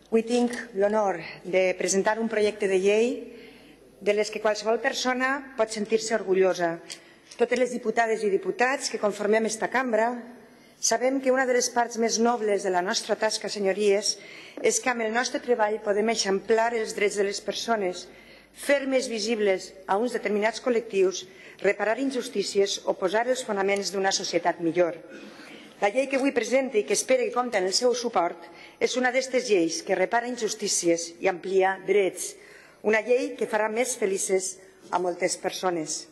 Avui tinc l'honor de presentar un projecte de llei de les que qualsevol persona pot sentir-se orgullosa. Totes les diputades i diputats que conformem esta cambra sabem que una de les parts més nobles de la nostra tasca, senyories, és que amb el nostre treball podem eixamplar els drets de les persones, fer més visibles a uns determinats col·lectius, reparar injustícies o posar els fonaments d'una societat millor. La llei que avui presente i que espero que compti amb el seu suport és una d'aquestes lleis que repara injustícies i amplia drets. Una llei que farà més felices a moltes persones.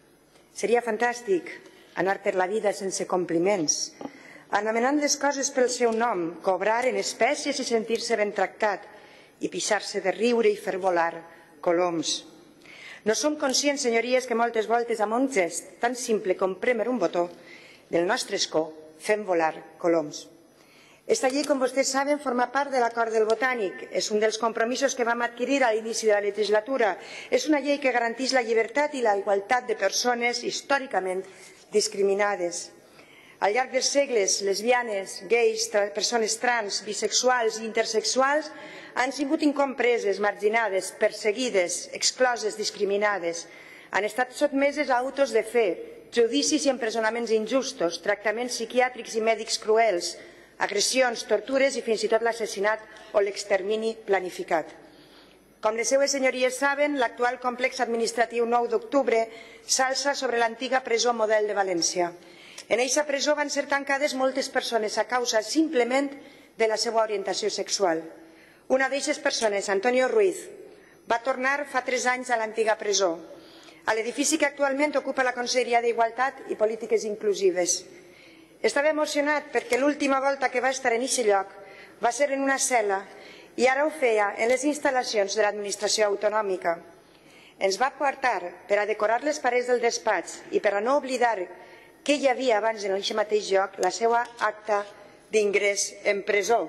Seria fantàstic anar per la vida sense compliments, anomenant les coses pel seu nom, cobrar en espècies i sentir-se ben tractat i pixar-se de riure i fer volar coloms. No som conscients, senyories, que moltes voltes amb un gest tan simple com prémer un botó del nostre escó fem volar coloms. Esta llei, com vostès saben, forma part de l'Acord del Botànic. És un dels compromisos que vam adquirir a l'inici de la legislatura. És una llei que garanteix la llibertat i la igualtat de persones històricament discriminades. Al llarg dels segles, lesbianes, gais, persones trans, bisexuals i intersexuals han sigut incompreses, marginades, perseguides, excloses, discriminades. Han estat sotmeses a autos de fe, judicis i empresonaments injustos, tractaments psiquiàtrics i mèdics cruels, agressions, tortures i fins i tot l'assassinat o l'extermini planificat. Com les seues senyories saben, l'actual complex administratiu 9 d'octubre s'alça sobre l'antiga presó Model de València. En eixa presó van ser tancades moltes persones a causa simplement de la seva orientació sexual. Una d'eixes persones, Antonio Ruiz, va tornar fa 3 anys a l'antiga presó, a l'edifici que actualment ocupa la Conselleria d'Igualtat i Polítiques Inclusives. Estava emocionat perquè l'última volta que va estar en aquest lloc va ser en una cel·la i ara ho feia en les instal·lacions de l'administració autonòmica. Ens va portar per a decorar les parets del despatx i per a no oblidar que hi havia abans en aquest mateix lloc la seva acta d'ingrés en presó.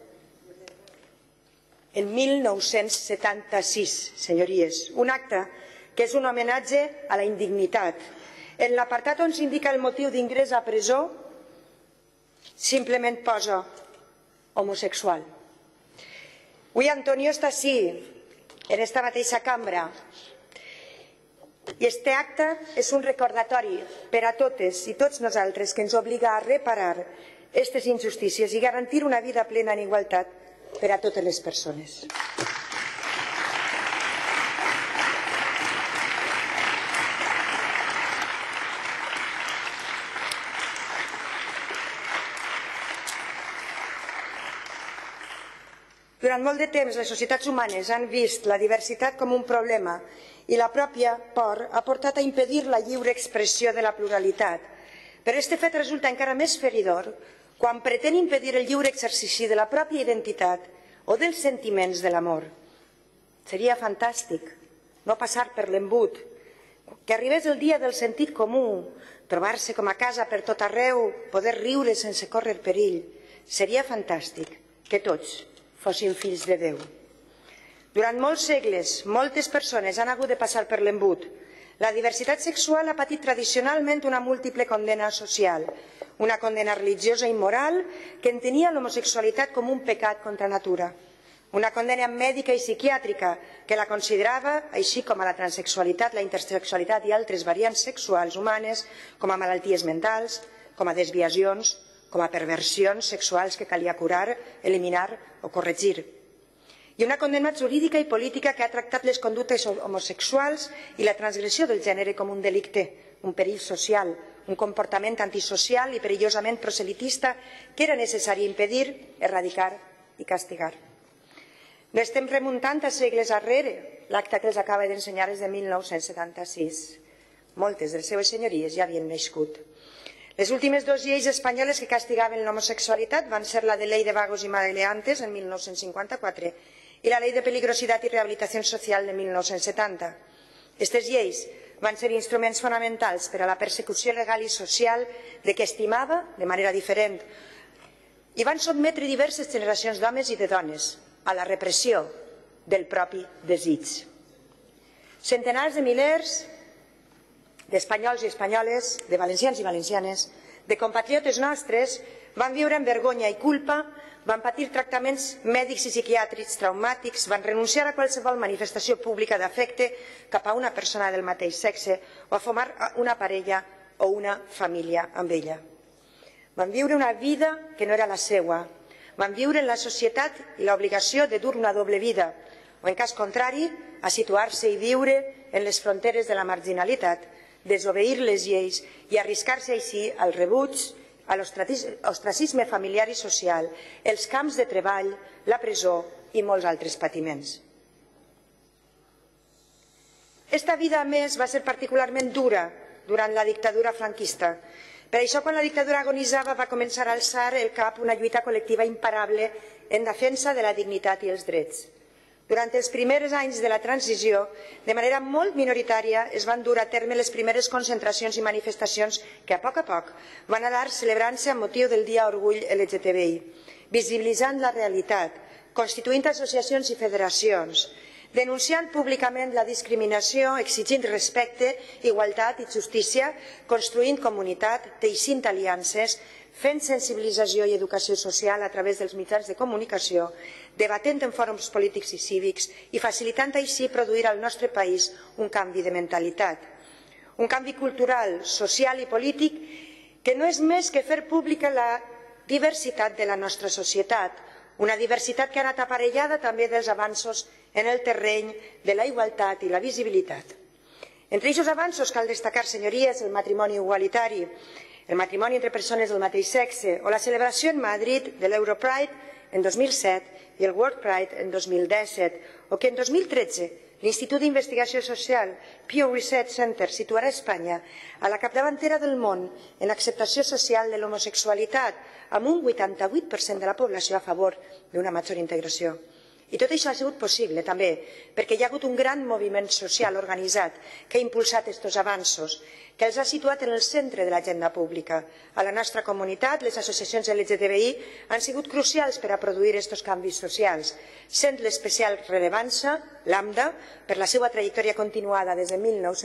En 1976, senyories, un acte que és un homenatge a la indignitat. En l'apartat on s'indica el motiu d'ingrés a presó, simplement posa homosexual. Avui Antonio està així, en esta mateixa cambra, i este acte és un recordatori per a totes i tots nosaltres que ens obliga a reparar aquestes injustícies i garantir una vida plena en igualtat per a totes les persones. Durant molt de temps, les societats humanes han vist la diversitat com un problema i la pròpia por ha portat a impedir la lliure expressió de la pluralitat. Però aquest fet resulta encara més feridor quan pretén impedir el lliure exercici de la pròpia identitat o dels sentiments de l'amor. Seria fantàstic no passar per l'embut, que arribés el dia del sentit comú, trobar-se com a casa per tot arreu, poder riure sense córrer perill. Seria fantàstic que tots fossin fills de Déu. Durant molts segles, moltes persones han hagut de passar per l'embut. La diversitat sexual ha patit tradicionalment una múltiple condena social, una condena religiosa i moral que entenia l'homosexualitat com un pecat contra natura, una condena mèdica i psiquiàtrica que la considerava, així com a la transexualitat, la intersexualitat i altres variants sexuals humanes, com a malalties mentals, com a desviacions, com a perversions sexuals que calia curar, eliminar o corregir. I una condemna jurídica i política que ha tractat les conductes homosexuals i la transgressió del gènere com un delicte, un perill social, un comportament antisocial i perillosament proselitista que era necessari impedir, erradicar i castigar. No estem remuntant a segles arrere. L'acte que els acaba d'ensenyar és de 1976. Moltes de les seves senyories ja havien nascut. Les últimes 2 lleis espanyoles que castigaven l'homosexualitat van ser la de Ley de Vagos y Maleantes en 1954 i la Ley de Peligrosidad y Rehabilitación Social de 1970. Aquestes lleis van ser instruments fonamentals per a la persecució legal i social de qui estimava de manera diferent i van sotmetre diverses generacions d'homes i de dones a la repressió del propi desig. Centenars de milers d'espanyols i espanyoles, de valencians i valencianes, de compatriotes nostres, van viure amb vergonya i culpa van patir tractaments mèdics i psiquiàtrics traumàtics, van renunciar a qualsevol manifestació pública d'afecte cap a una persona del mateix sexe o a formar una parella o una família amb ella. Van viure una vida que no era la seva, van viure en la societat i l'obligació de dur una doble vida, o en cas contrari, a situar-se i viure en les fronteres de la marginalitat, desobeir les lleis i arriscar-se així al rebuig, a l'ostracisme familiar i social, els camps de treball, la presó i molts altres patiments. Esta vida, a més, va ser particularment dura durant la dictadura franquista. Per això, quan la dictadura agonitzava, va començar a alçar el cap una lluita col·lectiva imparable en defensa de la dignitat i els drets. Durant els primers anys de la transició, de manera molt minoritària, es van dur a terme les primeres concentracions i manifestacions que a poc van anar celebrant-se amb motiu del Dia Orgull LGTBI, visibilitzant la realitat, constituint associacions i federacions, denunciant públicament la discriminació, exigint respecte, igualtat i justícia, construint comunitat, teixint aliances, fent sensibilització i educació social a través dels mitjans de comunicació, debatent en fòrums polítics i cívics i facilitant així produir al nostre país un canvi de mentalitat. Un canvi cultural, social i polític que no és més que fer pública la diversitat de la nostra societat, una diversitat que ha anat aparellada també dels avanços en el terreny de la igualtat i la visibilitat. Entre aquests avanços cal destacar, senyories, el matrimoni igualitari, el matrimoni entre persones del mateix sexe o la celebració en Madrid de l'Europride en 2007 i el World Pride en 2017, o que en 2013 l'Institut d'Investigació Social Pew Research Center situarà Espanya a la capdavantera del món en acceptació social de l'homosexualitat, amb un 88% de la població a favor d'una major integració. I tot això ha sigut possible també perquè hi ha hagut un gran moviment social organitzat que ha impulsat aquests avanços, que els ha situat en el centre de l'agenda pública. A la nostra comunitat, les associacions LGTBI han sigut crucials per a produir aquests canvis socials, sent l'especial rellevància, l'AMDA, per la seva trajectòria continuada des de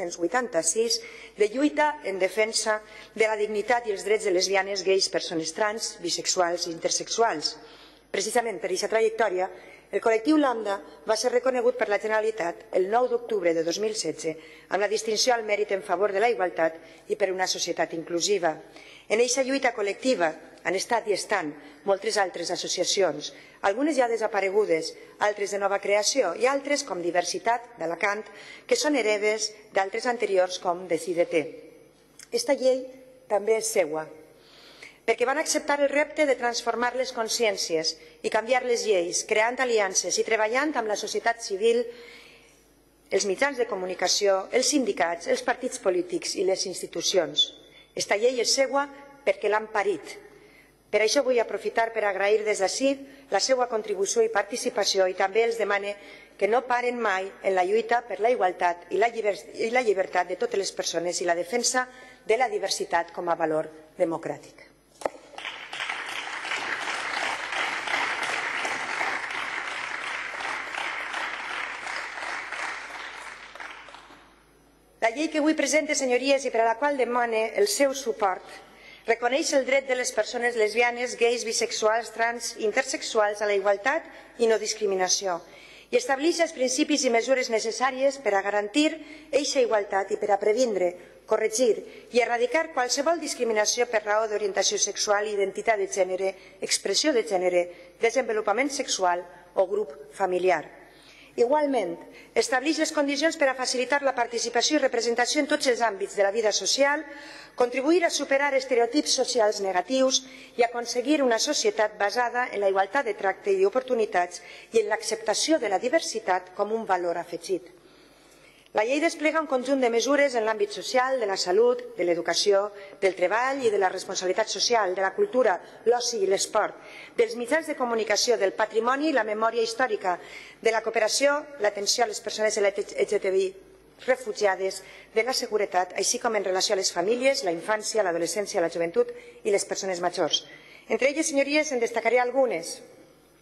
1986, de lluita en defensa de la dignitat i els drets de lesbianes, gais, persones trans, bisexuals i intersexuals. Precisament per aquesta trajectòria, el col·lectiu Lambda va ser reconegut per la Generalitat el 9 d'octubre de 2016 amb la distinció al mèrit en favor de la igualtat i per una societat inclusiva. En aquesta lluita col·lectiva han estat i estan moltes altres associacions, algunes ja desaparegudes, altres de nova creació i altres, com Diversitat d'Alacant, que són hereves d'altres anteriors com Decídete. Esta llei també és seua, perquè van acceptar el repte de transformar les consciències i canviar les lleis, creant aliances i treballant amb la societat civil, els mitjans de comunicació, els sindicats, els partits polítics i les institucions. Esta llei és seua perquè l'han parit. Per això vull aprofitar per agrair des d'ací la seva contribució i participació i també els demane que no paren mai en la lluita per la igualtat i la llibertat de totes les persones i la defensa de la diversitat com a valor democràtic. La llei que avui presente, senyories, i per a la qual demane el seu suport, reconeix el dret de les persones lesbianes, gais, bisexuals, trans i intersexuals a la igualtat i no discriminació i estableix els principis i mesures necessàries per a garantir eixa igualtat i per a previndre, corregir i erradicar qualsevol discriminació per raó d'orientació sexual, identitat de gènere, expressió de gènere, desenvolupament sexual o grup familiar. Igualment, estableix les condicions per a facilitar la participació i representació en tots els àmbits de la vida social, contribuir a superar estereotips socials negatius i aconseguir una societat basada en la igualtat de tracte i d'oportunitats i en l'acceptació de la diversitat com un valor afegit. La llei desplega un conjunt de mesures en l'àmbit social, de la salut, de l'educació, del treball i de la responsabilitat social, de la cultura, l'oci i l'esport, dels mitjans de comunicació, del patrimoni i la memòria històrica, de la cooperació, l'atenció a les persones LGTBI refugiades, de la seguretat, així com en relació a les famílies, la infància, l'adolescència, la joventut i les persones majors. Entre elles, senyories, en destacaré algunes.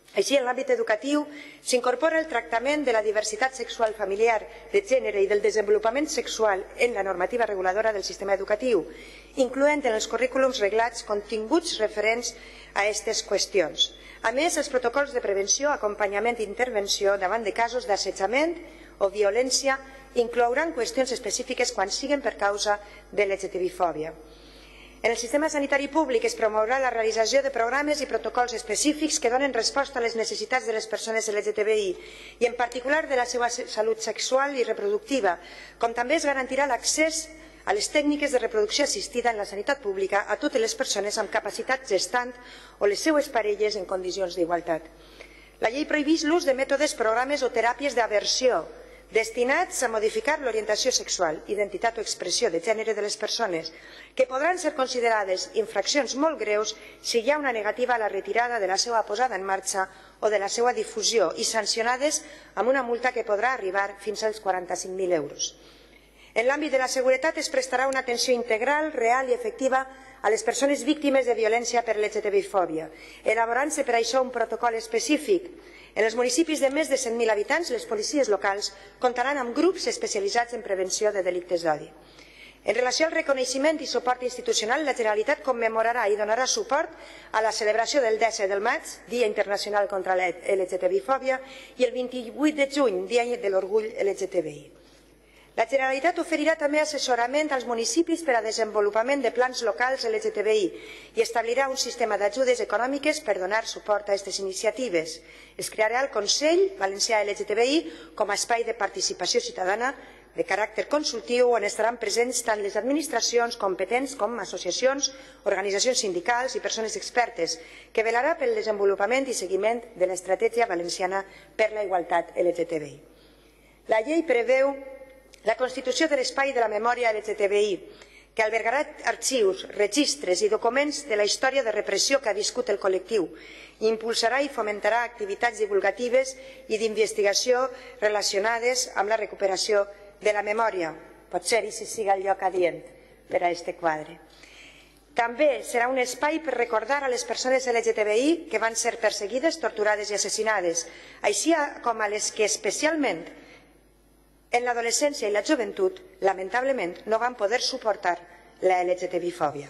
Així, en l'àmbit educatiu, s'incorpora el tractament de la diversitat sexual familiar, de gènere i del desenvolupament sexual en la normativa reguladora del sistema educatiu, incloent en els currículums reglats continguts referents a aquestes qüestions. A més, els protocols de prevenció, acompanyament i intervenció davant de casos d'assetjament o violència inclouran qüestions específiques quan siguen per causa de l'LGTBI-fòbia. En el sistema sanitari públic es promourà la realització de programes i protocols específics que donen resposta a les necessitats de les persones LGTBI i en particular de la seva salut sexual i reproductiva, com també es garantirà l'accés a les tècniques de reproducció assistida en la sanitat pública a totes les persones amb capacitat gestant o les seues parelles en condicions d'igualtat. La llei prohibeix l'ús de mètodes, programes o teràpies d'aversió destinats a modificar l'orientació sexual, identitat o expressió de gènere de les persones, que podran ser considerades infraccions molt greus si hi ha una negativa a la retirada de la seva posada en marxa o de la seva difusió i sancionades amb una multa que podrà arribar fins als 45.000 euros. En l'àmbit de la seguretat es prestarà una atenció integral, real i efectiva a les persones víctimes de violència per LGTBI-fòbia, elaborant-se per això un protocol específic. En els municipis de més de 100.000 habitants, les policies locals comptaran amb grups especialitzats en prevenció de delictes d'odi. En relació al reconeixement i suport institucional, la Generalitat commemorarà i donarà suport a la celebració del 10 de maig, Dia Internacional contra la LGTBI-fòbia, i el 28 de juny, Dia de l'Orgull LGTBI. La Generalitat oferirà també assessorament als municipis per a desenvolupament de plans locals LGTBI i establirà un sistema d'ajudes econòmiques per donar suport a aquestes iniciatives. Es crearà el Consell Valencià LGTBI com a espai de participació ciutadana de caràcter consultiu on estaran presents tant les administracions competents com associacions, organitzacions sindicals i persones expertes, que velarà pel desenvolupament i seguiment de l'estratègia valenciana per la igualtat LGTBI. La llei preveu la constitució de l'Espai de la Memòria LGTBI, que albergarà arxius, registres i documents de la història de repressió que ha viscut el col·lectiu i impulsarà i fomentarà activitats divulgatives i d'investigació relacionades amb la recuperació de la memòria. Potser si siga el lloc adient per a aquest quadre. També serà un espai per recordar a les persones LGTBI que van ser perseguides, torturades i assassinades, així com a les que especialment en l'adolescència i la joventut, lamentablement, no van poder suportar la LGTBI-fòbia.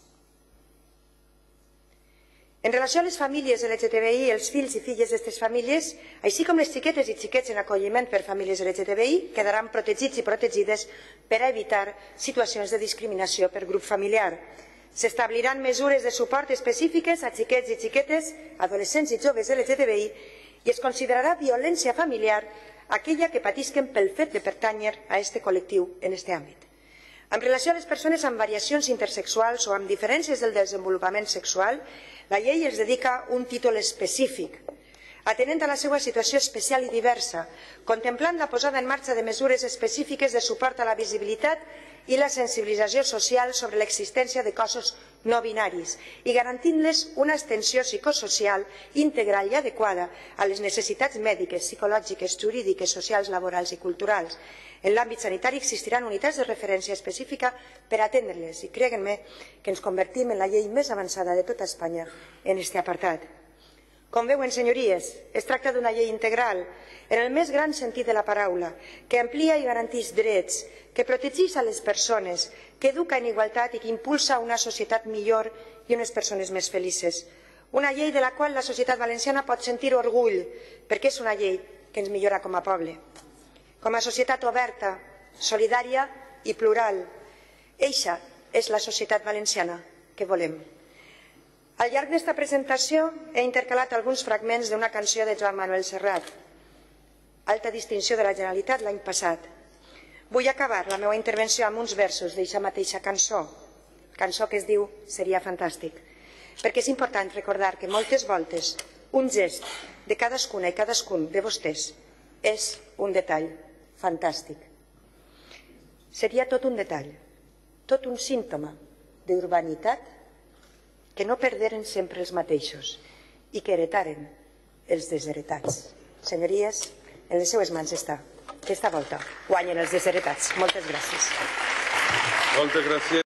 En relació a les famílies LGTBI, els fills i filles d'aquestes famílies, així com les xiquetes i xiquets en acolliment per famílies LGTBI, quedaran protegits i protegides per a evitar situacions de discriminació per grup familiar. S'establiran mesures de suport específiques a xiquets i xiquetes, adolescents i joves LGTBI i es considerarà violència familiar aquella que patisquen pel fet de pertànyer a aquest col·lectiu en aquest àmbit. En relació a les persones amb variacions intersexuals o amb diferències del desenvolupament sexual, la llei els dedica un títol específic, atenent a la seva situació especial i diversa, contemplant la posada en marxa de mesures específiques de suport a la visibilitat i la sensibilització social sobre l'existència de cossos no binaris i garantint-les una extensió psicosocial integral i adequada a les necessitats mèdiques, psicològiques, jurídiques, socials, laborals i culturals. En l'àmbit sanitari existiran unitats de referència específica per atendre-les i creguin-me que ens convertim en la llei més avançada de tota Espanya en aquest apartat. Com veuen, senyories, es tracta d'una llei integral, en el més gran sentit de la paraula, que amplia i garanteix drets, que protegeix a les persones, que educa en igualtat i que impulsa una societat millor i unes persones més felices. Una llei de la qual la societat valenciana pot sentir orgull, perquè és una llei que ens millora com a poble. Com a societat oberta, solidària i plural. Eixa és la societat valenciana que volem. Al llarg d'esta presentació he intercalat alguns fragments d'una canció de Joan Manuel Serrat, alta distinció de la Generalitat l'any passat. Vull acabar la meva intervenció amb uns versos d'aquesta mateixa cançó que es diu Seria fantàstic, perquè és important recordar que moltes voltes un gest de cadascuna i cadascun de vostès és un detall fantàstic. Seria tot un detall, tot un símptoma d'urbanitat que no perderen sempre els mateixos i que heretaren els desheretats. Senyories, en les seues mans està. Aquesta volta guanyen els desheretats. Moltes gràcies. Moltes gràcies.